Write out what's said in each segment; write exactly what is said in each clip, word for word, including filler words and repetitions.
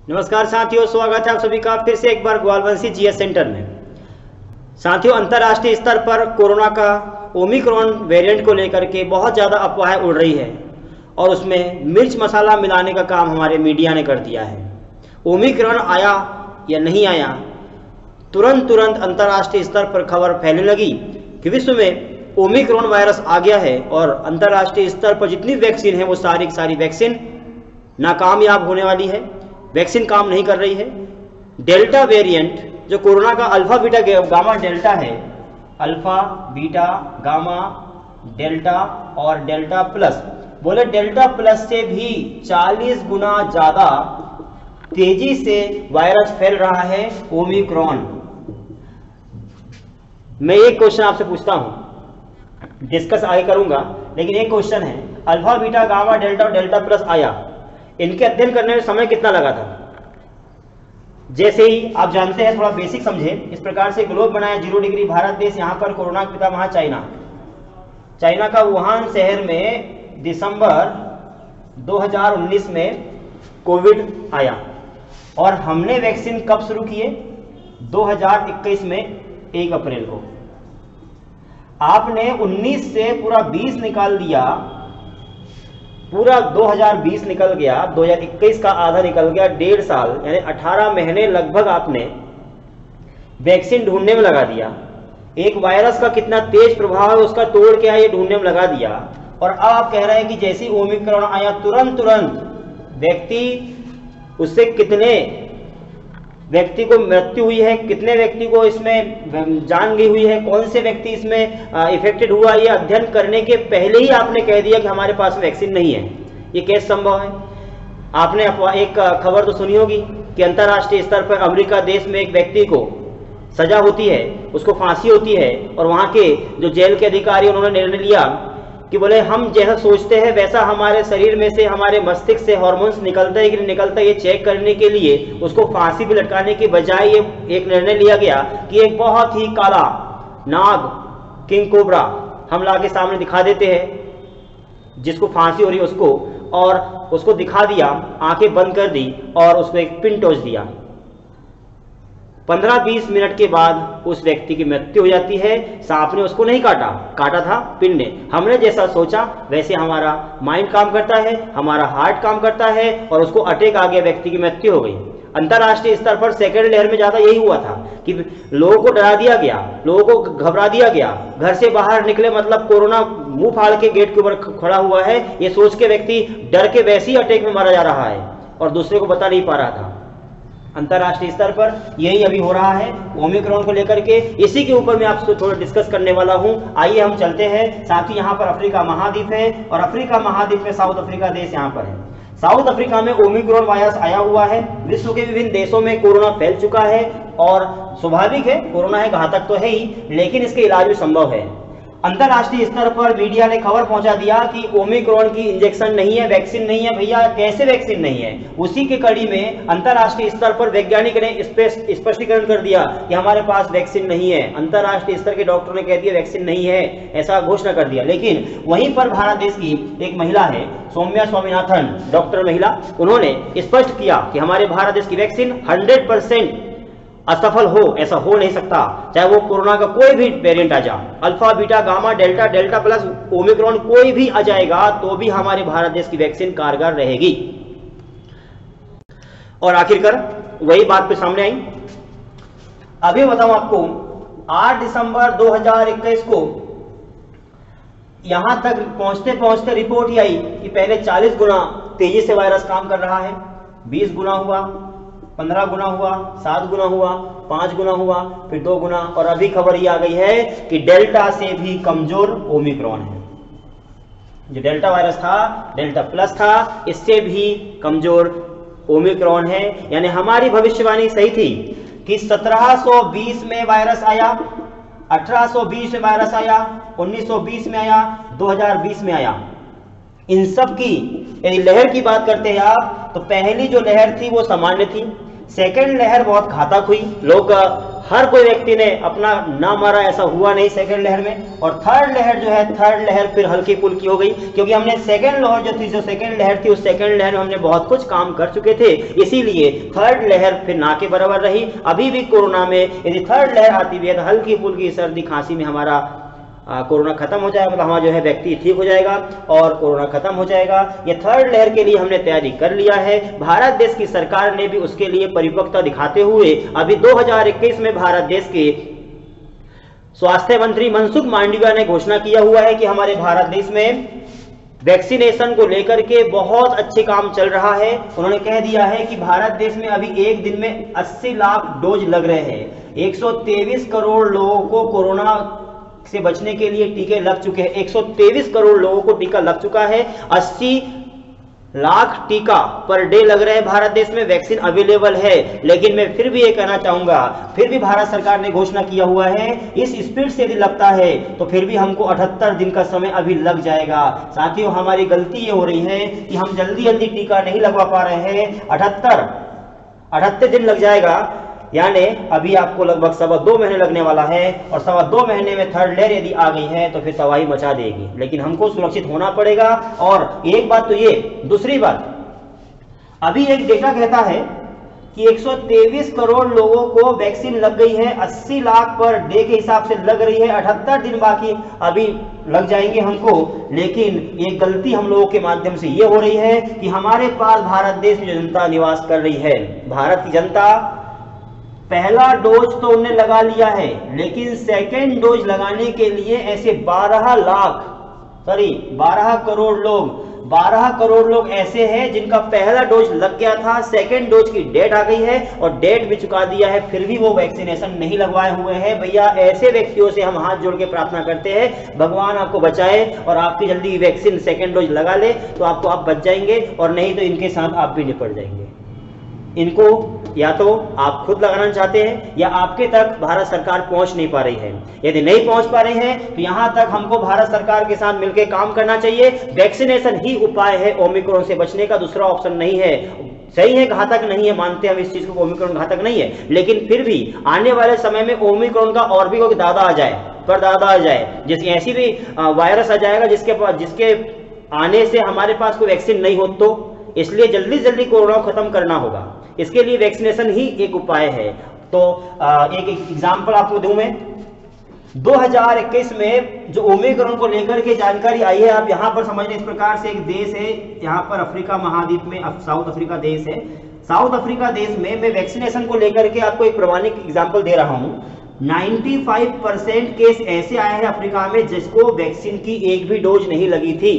नमस्कार साथियों, स्वागत है आप सभी का फिर से एक बार ग्वालवंशी जीएस सेंटर में। साथियों, अंतर्राष्ट्रीय स्तर पर कोरोना का ओमिक्रॉन वेरिएंट को लेकर के बहुत ज़्यादा अफवाहें उड़ रही है और उसमें मिर्च मसाला मिलाने का काम हमारे मीडिया ने कर दिया है। ओमिक्रॉन आया या नहीं आया, तुरंत तुरंत अंतर्राष्ट्रीय स्तर पर खबर फैलने लगी कि विश्व में ओमिक्रॉन वायरस आ गया है और अंतर्राष्ट्रीय स्तर पर जितनी वैक्सीन है वो सारी सारी वैक्सीन नाकामयाब होने वाली है। वैक्सीन काम नहीं कर रही है। डेल्टा वेरिएंट जो कोरोना का अल्फा बीटा गामा डेल्टा है, अल्फा बीटा गामा डेल्टा और डेल्टा प्लस, बोले डेल्टा प्लस से भी चालीस गुना ज्यादा तेजी से वायरस फैल रहा है ओमिक्रॉन। मैं एक क्वेश्चन आपसे पूछता हूं, डिस्कस आगे करूंगा, लेकिन एक क्वेश्चन है, अल्फा बीटा गामा डेल्टा और डेल्टा प्लस आया, इनके अध्ययन करने में समय कितना लगा था? जैसे ही आप जानते हैं, थोड़ा बेसिक समझे, इस प्रकार से ग्लोब बनाया, जीरो डिग्री भारत देश, यहाँ पर कोरोना का पितामह चाइना। चाइना का वुहान शहर में दिसंबर दो हज़ार उन्नीस में कोविड आया और हमने वैक्सीन कब शुरू किए? दो हज़ार इक्कीस में एक अप्रैल को। आपने उन्नीस से पूरा बीस निकाल दिया, पूरा दो हज़ार बीस निकल गया, दो हज़ार इक्कीस का आधा निकल गया, डेढ़ साल यानी अठारह महीने लगभग आपने वैक्सीन ढूंढने में लगा दिया। एक वायरस का कितना तेज प्रभाव है उसका तोड़ के ये ढूंढने में लगा दिया, और अब आप कह रहे हैं कि जैसे ही ओमिक्रॉन आया तुरंत तुरंत व्यक्ति, उससे कितने व्यक्ति को मृत्यु हुई है, कितने व्यक्ति को इसमें जान गई हुई है, कौन से व्यक्ति इसमें इफेक्टेड हुआ, ये अध्ययन करने के पहले ही आपने कह दिया कि हमारे पास वैक्सीन नहीं है। ये कैसे संभव है? आपने एक खबर तो सुनी होगी कि अंतर्राष्ट्रीय स्तर पर अमेरिका देश में एक व्यक्ति को सजा होती है, उसको फांसी होती है, और वहाँ के जो जेल के अधिकारी उन्होंने निर्णय लिया कि बोले हम जैसा सोचते हैं वैसा हमारे शरीर में से, हमारे मस्तिष्क से हार्मोन्स निकलता है कि नहीं निकलता, ये चेक करने के लिए उसको फांसी पे लटकाने की बजाय ये एक निर्णय लिया गया कि एक बहुत ही काला नाग, किंग कोबरा हम ला के सामने दिखा देते हैं जिसको फांसी हो रही है उसको, और उसको दिखा दिया, आंखें बंद कर दी और उसको एक पिन टोच दिया। पंद्रह बीस मिनट के बाद उस व्यक्ति की मृत्यु हो जाती है। सांप ने उसको नहीं काटा, काटा था पिन ने। हमने जैसा सोचा वैसे हमारा माइंड काम करता है, हमारा हार्ट काम करता है, और उसको अटैक आ गया, व्यक्ति की मृत्यु हो गई। अंतर्राष्ट्रीय स्तर पर सेकेंड लहर में ज्यादा यही हुआ था कि लोगों को डरा दिया गया, लोगों को घबरा दिया गया, घर से बाहर निकले मतलब कोरोना मुंह फाड़ के गेट के ऊपर खड़ा हुआ है, ये सोच के व्यक्ति डर के वैसे ही अटैक में मारा जा रहा है और दूसरे को बता नहीं पा रहा था। अंतर्राष्ट्रीय स्तर पर यही अभी हो रहा है ओमिक्रॉन को लेकर के। इसी के ऊपर मैं आपसे थोड़ा डिस्कस करने वाला हूं। आइए हम चलते हैं। साथ ही यहाँ पर अफ्रीका महाद्वीप है और अफ्रीका महाद्वीप में साउथ अफ्रीका देश यहाँ पर है। साउथ अफ्रीका में ओमिक्रॉन वायरस आया हुआ है। विश्व के विभिन्न देशों में कोरोना फैल चुका है और स्वाभाविक है, कोरोना है, घातक तो है ही, लेकिन इसके इलाज भी संभव है। अंतर्राष्ट्रीय स्तर पर मीडिया ने खबर पहुंचा दिया कि ओमिक्रॉन की इंजेक्शन नहीं है, वैक्सीन नहीं है। भैया कैसे वैक्सीन नहीं है? उसी के कड़ी में अंतर्राष्ट्रीय स्तर पर वैज्ञानिक ने स्पष्टीकरण कर दिया कि हमारे पास वैक्सीन नहीं है। अंतर्राष्ट्रीय स्तर के डॉक्टर ने कह दिया वैक्सीन नहीं है, ऐसा घोषणा कर दिया। लेकिन वहीं पर भारत देश की एक महिला है, सौम्या स्वामीनाथन, डॉक्टर महिला, उन्होंने स्पष्ट किया कि हमारे भारत देश की वैक्सीन हंड्रेड परसेंट असफल हो, ऐसा हो नहीं सकता, चाहे वो कोरोना का कोई भी वेरिएंट आ जाए, alpha beta gamma delta delta plus Omicron कोई भी आ जाएगा तो भी हमारे भारत देश की वैक्सीन कारगर रहेगी। और आखिरकार वही बात पे सामने आई। अभी बताऊं आपको, आठ दिसंबर दो हज़ार इक्कीस को यहां तक पहुंचते पहुंचते रिपोर्ट ही आई कि पहले चालीस गुना तेजी से वायरस काम कर रहा है, बीस गुना हुआ, पंद्रह गुना हुआ, सात गुना हुआ, पांच गुना हुआ, फिर दो गुना, और अभी खबर ये आ गई है कि डेल्टा से भी कमजोर ओमिक्रॉन है। जो डेल्टा वायरस था, डेल्टा प्लस था, इससे भी कमजोर ओमिक्रॉन है। यानी हमारी भविष्यवाणी सही थी कि सत्रह सौ बीस में वायरस आया, अठारह सौ बीस में वायरस आया, उन्नीस सौ बीस में आया, दो हज़ार बीस में आया। इन सब की यदि लहर की बात करते हैं आप, तो पहली जो लहर थी वो सामान्य थी, सेकेंड लहर बहुत घातक हुई, लोग हर कोई व्यक्ति ने अपना ना मारा ऐसा हुआ नहीं सेकेंड लहर में। और थर्ड लहर जो है, थर्ड लहर फिर हल्की फुल्की हो गई, क्योंकि हमने सेकेंड लहर जो थी, जो सेकेंड लहर थी, उस सेकेंड लहर में हमने बहुत कुछ काम कर चुके थे, इसीलिए थर्ड लहर फिर ना के बराबर रही। अभी भी कोरोना में यदि थर्ड लहर आती भी है तो हल्की फुल्की सर्दी खांसी में हमारा कोरोना खत्म हो जाएगा, मतलब हमारा जो है व्यक्ति ठीक हो जाएगा और कोरोना खत्म हो जाएगा। ये थर्ड लहर के लिए हमने तैयारी कर लिया है। भारत देश की सरकार ने भी उसके लिए परिपक्वता दिखाते हुए अभी दो हज़ार इक्कीस में भारत देश के स्वास्थ्य मंत्री मनसुख मांडविया ने घोषणा किया हुआ है कि हमारे भारत देश में वैक्सीनेशन को लेकर के बहुत अच्छे काम चल रहा है। उन्होंने कह दिया है कि भारत देश में अभी एक दिन में अस्सी लाख डोज लग रहे हैं। एक सौ तेईस करोड़ लोगों को कोरोना से बचने के लिए टीके लग चुके हैं। एक सौ तेईस करोड़ लोगों को टीका लग चुका है। अस्सी लाख टीका पर डे लग रहे हैं भारत देश में, वैक्सीन अवेलेबल है। लेकिन मैं फिर भी ये कहना चाहूंगा, फिर भी भारत सरकार ने घोषणा किया हुआ है, इस स्पीड से यदि लगता है तो फिर भी हमको अठहत्तर दिन का समय अभी लग जाएगा। साथियों, हमारी गलती ये हो रही है कि हम जल्दी जल्दी टीका नहीं लगवा पा रहे हैं। अठहत्तर अठहत्तर दिन लग जाएगा, यानी अभी आपको लगभग सवा दो महीने लगने वाला है, और सवा दो महीने में थर्ड लहर यदि आ गई है तो फिर तबाही मचा देगी। लेकिन हमको सुरक्षित होना पड़ेगा। और एक बात तो ये, दूसरी बात, अभी एक डेटा कहता है कि एक सौ तेईस करोड़ लोगों को वैक्सीन लग गई है, अस्सी लाख पर डे के हिसाब से लग रही है, अठहत्तर दिन बाकी अभी लग जाएंगे हमको। लेकिन ये गलती हम लोगों के माध्यम से ये हो रही है कि हमारे पास भारत देश में जनता निवास कर रही है। भारत की जनता पहला डोज तो उन्होंने लगा लिया है, लेकिन सेकेंड डोज लगाने के लिए ऐसे बारह लाख सॉरी बारह करोड़ लोग बारह करोड़ लोग ऐसे हैं जिनका पहला डोज लग गया था, सेकेंड डोज की डेट आ गई है और डेट भी चुका दिया है, फिर भी वो वैक्सीनेशन नहीं लगवाए हुए हैं। भैया, ऐसे व्यक्तियों से हम हाथ जोड़ के प्रार्थना करते हैं, भगवान आपको बचाए और आपकी जल्दी वैक्सीन सेकेंड डोज लगा ले तो आपको आप बच जाएंगे, और नहीं तो इनके साथ आप भी निपट जाएंगे। इनको या तो आप खुद लगाना चाहते हैं या आपके तक भारत सरकार पहुंच नहीं पा रही है। यदि नहीं पहुंच पा रही है तो यहां तक हमको भारत सरकार के साथ मिलकर काम करना चाहिए। वैक्सीनेशन ही उपाय है ओमिक्रॉन से बचने का, दूसरा ऑप्शन नहीं है। सही है, घातक नहीं है, मानते हैं हम इस चीज को, ओमिक्रॉन घातक नहीं है, लेकिन फिर भी आने वाले समय में ओमिक्रॉन का और भी कोई दादा आ जाए, परदादा आ जाए, जैसे ऐसी भी वायरस आ जाएगा जिसके पास जिसके आने से हमारे पास कोई वैक्सीन नहीं हो, तो इसलिए जल्दी जल्दी कोरोना को खत्म करना होगा। इसके लिए वैक्सीनेशन ही एक उपाय है। तो आ, एक एग्जांपल आपको दूं मैं, दो हज़ार इक्कीस में जो ओमिक्रॉन को लेकर के जानकारी आई है, आप यहां पर समझने इस प्रकार से, एक देश है यहां पर अफ्रीका महाद्वीप में, साउथ अफ्रीका देश है। साउथ अफ्रीका देश में मैं वैक्सीनेशन को लेकर के आपको एक प्रमाणिक एग्जाम्पल दे रहा हूं। पचानवे परसेंट केस ऐसे आए हैं अफ्रीका में जिसको वैक्सीन की एक भी डोज नहीं लगी थी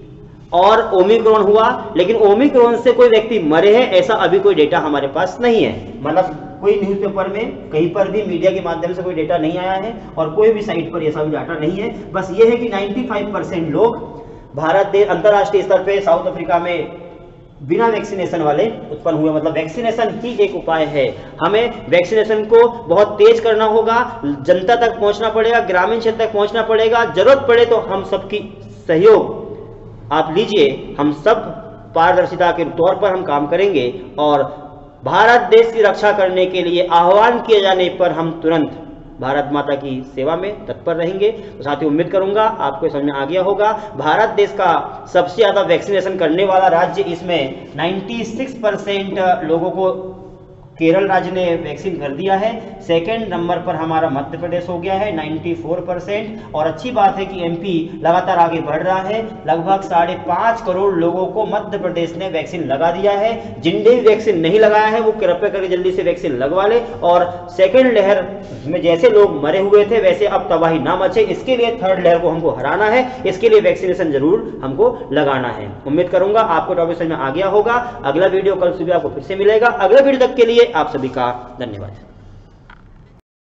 और ओमिक्रॉन हुआ, लेकिन ओमिक्रॉन से कोई व्यक्ति मरे हैं ऐसा अभी कोई डेटा हमारे पास नहीं है। मतलब कोई न्यूज़पेपर में कहीं पर भी मीडिया के माध्यम से कोई डेटा नहीं आया है और कोई भी साइट पर ऐसा भी डाटा नहीं है। बस ये है कि पचानवे परसेंट लोग भारत देश अंतर्राष्ट्रीय स्तर पे साउथ अफ्रीका में बिना वैक्सीनेशन वाले उत्पन्न हुए। मतलब वैक्सीनेशन ही एक उपाय है। हमें वैक्सीनेशन को बहुत तेज करना होगा, जनता तक पहुंचना पड़ेगा, ग्रामीण क्षेत्र तक पहुंचना पड़ेगा। जरूरत पड़े तो हम सबकी सहयोग आप लीजिए, हम सब पारदर्शिता के तौर पर हम काम करेंगे और भारत देश की रक्षा करने के लिए आह्वान किए जाने पर हम तुरंत भारत माता की सेवा में तत्पर रहेंगे। तो साथियों, उम्मीद करूंगा आपको समझ में आ गया होगा। भारत देश का सबसे ज्यादा वैक्सीनेशन करने वाला राज्य, इसमें छियानवे परसेंट लोगों को केरल राज्य ने वैक्सीन कर दिया है। सेकंड नंबर पर हमारा मध्य प्रदेश हो गया है चौरानवे परसेंट। और अच्छी बात है कि एमपी लगातार आगे बढ़ रहा है। लगभग साढ़े पाँच करोड़ लोगों को मध्य प्रदेश ने वैक्सीन लगा दिया है। जिनने भी वैक्सीन नहीं लगाया है वो कृपया करके जल्दी से वैक्सीन लगवा ले। और सेकेंड लहर में जैसे लोग मरे हुए थे वैसे अब तबाही ना मचे, इसके लिए थर्ड लहर को हमको हराना है। इसके लिए वैक्सीनेशन जरूर हमको लगाना है। उम्मीद करूंगा आपको टॉपिक समझ में आ गया होगा। अगला वीडियो कल सुबह आपको फिर से मिलेगा। अगले वीडियो तक के लिए आप सभी का धन्यवाद।